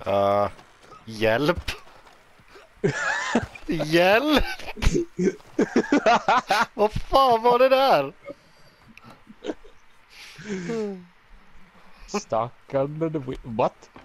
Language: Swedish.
Hjälp! Hjälp! Vad fan var det där? Stuck under the what?